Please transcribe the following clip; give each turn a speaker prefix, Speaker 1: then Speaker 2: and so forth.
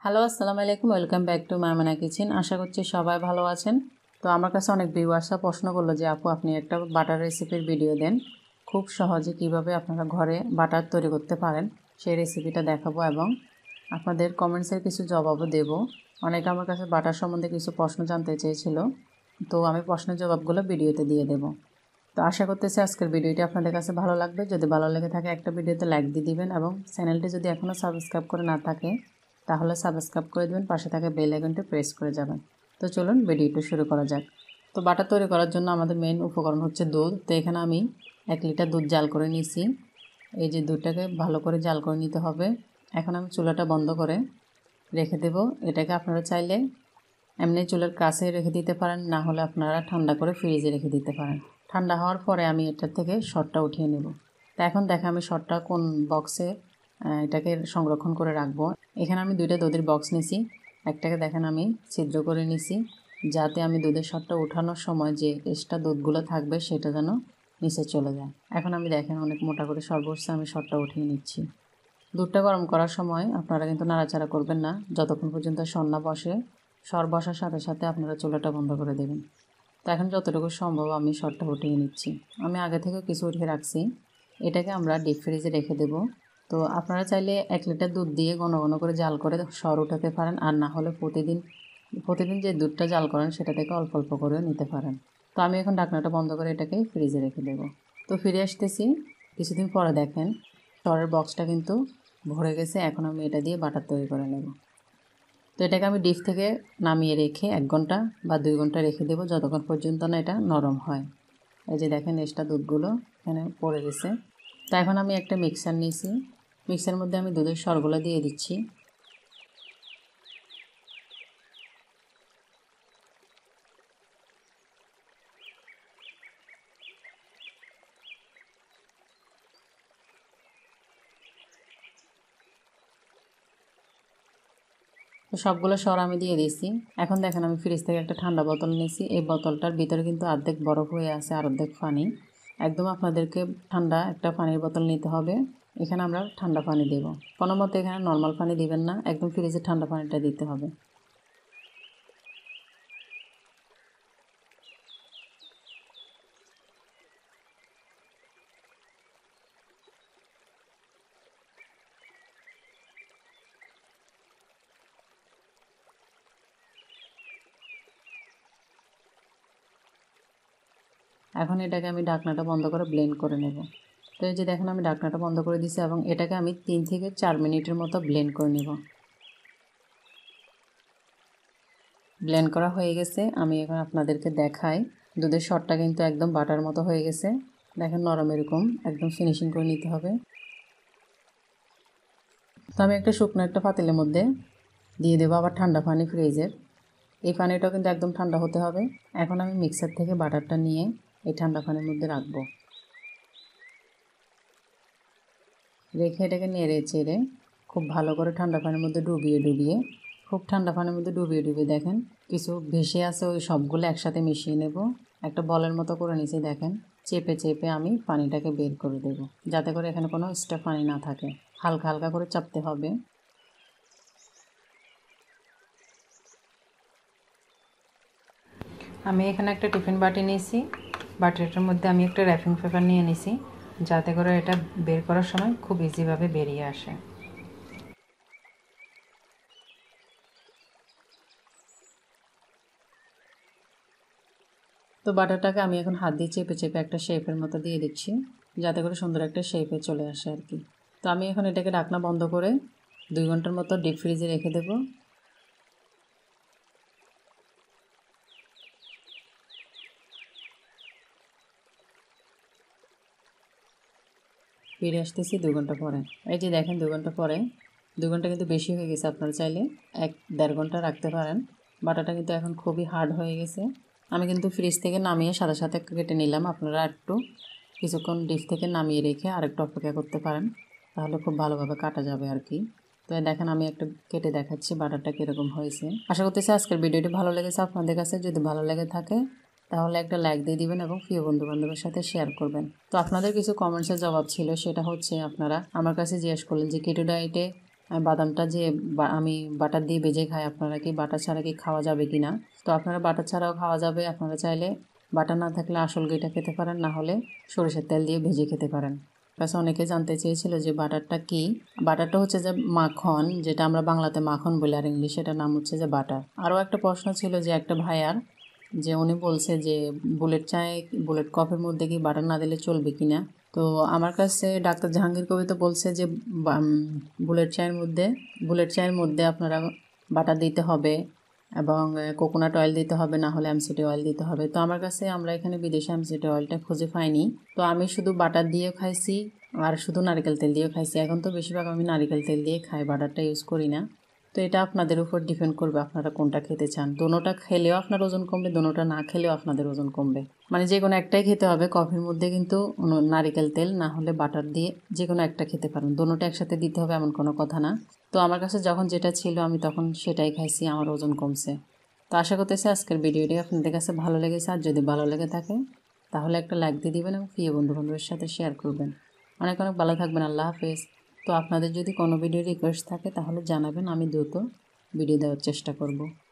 Speaker 1: Hello, আসসালামু আলাইকুম। Welcome back to Maimona kitchen. আশা করছি সবাই ভালো আছেন। তো আমার কাছে অনেক ভিউয়ার্সরা প্রশ্ন করলো যে আপু আপনি একটা বাটার রেসিপির ভিডিও দেন, খুব সহজে কিভাবে আপনারা ঘরে বাটার তৈরি করতে পারেন সেই রেসিপিটা দেখাবো এবং আপনাদের কমেন্টসের কিছু জবাবও দেব। অনেকে আমার কাছে বাটার সম্বন্ধে কিছু প্রশ্ন জানতে চেয়েছিল, তো আমি প্রশ্নের জবাবগুলো ভিডিওতে দিয়ে দেব। তো আশা করতেছি আজকের ভিডিওটি আপনাদের কাছে ভালো লাগবে। যদি ভালো লেগে থাকে একটা ভিডিওতে লাইক দিয়ে দিবেন এবং চ্যানেলটি যদি এখনও সাবস্ক্রাইব করে না থাকে তাহলে সাবস্ক্রাইব করে দেবেন, পাশে থাকা বেল আইকনটি প্রেস করে যাবেন। তো চলুন ভিডিওটি শুরু করা যাক। তো বাটার তৈরি করার জন্য আমাদের মেন উপকরণ হচ্ছে দুধ। তো এখানে আমি 1 লিটার দুধ জাল করে নিয়েছি। এই যে দুধটাকে ভালো করে জাল করে নিতে হবে। এখন আমি চুলাটা বন্ধ করে রেখে দেব। এটাকে আপনারা চাইলে এমনি চুলার কাছে রেখে দিতে পারেন, না হলে আপনারা ঠান্ডা করে ফ্রিজে রেখে দিতে পারেন। ঠান্ডা হওয়ার পরে আমি এটার থেকে শটটা উঠিয়ে নেব। তো এখন দেখে আমি শটটা কোন বক্সে এটাকে সংরক্ষণ করে রাখবো। এখানে আমি 2টা দুধের বক্স নিছি। একটাকে দেখেন আমি ছিদ্র করে নিছি, যাতে আমি দুধের শটটা ওঠানোর সময় যে এক্সট্রা দুধগুলো থাকবে সেটা যেন নিচে চলে যায়। এখন আমি দেখেন অনেক মোটা করে সর্বোচ্চ আমি শটটা উঠিয়ে নিচ্ছি। দুধটা গরম করার সময় আপনারা কিন্তু নাড়াচাড়া করবেন না যতক্ষণ পর্যন্ত সর না বসে। সর বসার সাথে সাথে আপনারা চুলাটা বন্ধ করে দেবেন। তো এখন যতটুকু সম্ভব আমি শটটা উঠিয়ে নিচ্ছি। আমি আগে থেকে কিছু উঠিয়ে রাখছি। এটাকে আমরা ডিপ ফ্রিজে রেখে দেব। তো আপনারা চাইলে 1 লিটার দুধ দিয়ে ঘন ঘন করে জাল করে সর উঠাতে পারেন, আর না হলে প্রতিদিন যে দুধটা জাল করেন সেটা থেকে অল্প অল্প করেও নিতে পারেন। তো আমি এখন ঢাকনাটা বন্ধ করে এটাকে ফ্রিজে রেখে দেব। তো ফিরে আসতেছি কিছুদিন পরে, দেখেন সরের বক্সটা কিন্তু ভরে গেছে। এখন আমি এটা দিয়ে বাটার তৈরি করে নেব। তো এটাকে আমি ডিপ থেকে নামিয়ে রেখে 1 ঘন্টা বা 2 ঘন্টা রেখে দেবো, যতক্ষণ পর্যন্ত না এটা নরম হয়। এই যে দেখেন এক্সট্রা দুধগুলো এখানে পড়ে গেছে। তো এখন আমি একটা মিক্সার নিয়েছি। মিক্সার মধ্যে আমি দুধের সরগুলো দিয়ে দিচ্ছি। তো সবগুলো সর আমি দিয়ে দিয়েছি। এখন দেখেন আমি ফ্রিজ থেকে একটা ঠান্ডা বোতল নিয়েছি। এই বোতলটার ভিতরে কিন্তু অর্ধেক বরফ হয়ে আছে আর অর্ধেক পানি। একদম আপনাদেরকে ঠান্ডা একটা পানির বোতল নিতে হবে। এখানে আমরা ঠান্ডা পানি দেব। কোনো মতে এখানে নর্মাল পানি দিবেন না, একদম ফ্রিজের ঠান্ডা পানিটা দিতে হবে। এখন এটাকে আমি ঢাকনাটা বন্ধ করে ব্লেন্ড করে নেব। তো এই যে দেখেন আমি ঢাকনাটা বন্ধ করে দিয়েছি এবং এটাকে আমি 3 থেকে 4 মিনিটের মতো ব্লেন্ড করে নেব। ব্লেন্ড করা হয়ে গেছে। আমি এখন আপনাদেরকে দেখাই। দুধের সরটা কিন্তু একদম বাটার মতো হয়ে গেছে। দেখেন নরম এরকম একদম ফিনিশিং করে নিতে হবে। তো আমি একটা শুকনো একটা পাতিলের মধ্যে দিয়ে দেবো আবার ঠান্ডা পানি ফ্রিজের। এই পানিটাও কিন্তু একদম ঠান্ডা হতে হবে। এখন আমি মিক্সার থেকে বাটারটা নিয়ে এই ঠান্ডা পানির মধ্যে রাখবো। রেখে এটাকে নেড়ে চেড়ে খুব ভালো করে ঠান্ডা পানির মধ্যে ডুবিয়ে খুব ঠান্ডা পানির মধ্যে ডুবিয়ে দেখেন কিছু ভেসে আছে, ওই সবগুলো একসাথে মিশিয়ে নেব। একটা বলের মতো করে নিচে দেখেন চেপে আমি পানিটাকে বের করে দেব, যাতে করে এখানে কোনো এক্সট্রা পানি না থাকে। হালকা হালকা করে চাপতে হবে। আমি এখানে একটা টিফিন বাটি নিয়েছি। বাটিটার মধ্যে আমি একটা র্যাপিং পেপার নিয়ে নিয়েছি, যাতে করে এটা বের করার সময় খুব ইজিভাবে বেরিয়ে আসে। তো বাটারটাকে আমি এখন হাত দিয়ে চেপে একটা শেপের মতো দিয়ে দিচ্ছি, যাতে করে সুন্দর একটা শেপে চলে আসে আর কি। তো আমি এখন এটাকে ঢাকনা বন্ধ করে 2 ঘন্টার মতো ডিপ ফ্রিজে রেখে দেব। ফিরে আসতেছি 2 ঘন্টা পরে। এই যে দেখেন 2 ঘন্টা পরে, 2 ঘন্টা কিন্তু বেশি হয়ে গেছে, আপনারা চাইলে 1-1.5 ঘন্টা রাখতে পারেন। বাটারটা কিন্তু এখন খুবই হার্ড হয়ে গেছে। আমি কিন্তু ফ্রিজ থেকে নামিয়ে সাথে সাথে কেটে নিলাম। আপনারা একটু কিছুক্ষণ ডিপ থেকে নামিয়ে রেখে আরেকটু অপেক্ষা করতে পারেন, তাহলে খুব ভালোভাবে কাটা যাবে আর কি। তো দেখেন আমি একটু কেটে দেখাচ্ছি বাটারটা কীরকম হয়েছে। আশা করতেছি আজকের ভিডিওটি ভালো লেগেছে আপনাদের কাছে। যদি ভালো লেগে থাকে তাহলে একটা লাইক দিয়ে দিবেন এবং প্রিয় বন্ধুবান্ধবের সাথে শেয়ার করবেন। তো আপনাদের কিছু কমেন্টসের জবাব ছিল, সেটা হচ্ছে আপনারা আমার কাছে জিজ্ঞেস করলেন যে কেটো ডায়েটে বাদামটা যে আমি বাটার দিয়ে ভেজে খাই, আপনারা কি বাটার ছাড়া কি খাওয়া যাবে কি না? তো আপনারা বাটার ছাড়াও খাওয়া যাবে, আপনারা চাইলে বাটার না থাকলে আসল ঘিটা খেতে পারেন, না হলে সরিষার তেল দিয়ে ভেজে খেতে পারেন। কাছে অনেকে জানতে চেয়েছিল যে বাটারটা কি। বাটারটা হচ্ছে যে মাখন, যেটা আমরা বাংলাতে মাখন বলি, আর ইংলিশে এটার নাম হচ্ছে যে বাটার। আরও একটা প্রশ্ন ছিল যে একটা ভাইয়ার, যে উনি বলছে যে বুলেট কফির মধ্যে কি বাটার না দিলে চলবে কি না। তো আমার কাছে ডাক্তার জাহাঙ্গীর কবির তো বলছে যে বুলেট চায়ের মধ্যে আপনারা বাটার দিতে হবে এবং কোকোনাট অয়েল দিতে হবে, না হলে এমসিটি অয়েল দিতে হবে। তো আমার কাছে আমরা এখানে বিদেশে এমসিটি অয়েলটা খুঁজে পাইনি, তো আমি শুধু বাটার দিয়েও খাইছি আর শুধু নারকেল তেল দিয়েও খাইছি। এখন তো বেশিরভাগ আমি নারকেল তেল দিয়ে খাই, বাটারটা ইউজ করি না। তো এটা আপনাদের উপর ডিপেন্ড করবে আপনারা কোনটা খেতে চান। দোনোটা খেলেও আপনার ওজন কমবে, দোনোটা না খেলেও আপনাদের ওজন কমবে। মানে যে কোনো একটাই খেতে হবে। কফির মধ্যে কিন্তু নারকেল তেল না হলে বাটার দিয়ে যে কোনো একটা খেতে পারেন, দোনোটা একসাথে দিতে হবে এমন কোনো কথা না। তো আমার কাছে যখন যেটা ছিল আমি তখন সেটাই খাইছি, আমার ওজন কমছে। তো আশা করতেছি আজকের ভিডিওটি আপনাদের কাছে ভালো লেগেছে, আর যদি ভালো লেগে থাকে তাহলে একটা লাইক দিয়ে দিবেন এবং প্রিয় বন্ধুবান্ধবের সাথে শেয়ার করবেন। অনেক অনেক ভালো থাকবেন। আল্লাহ হাফেজ। তো আপনাদের যদি কোনো ভিডিও রিকোয়েস্ট থাকে তাহলে জানাবেন, আমি দ্রুত ভিডিও দেওয়ার চেষ্টা করব।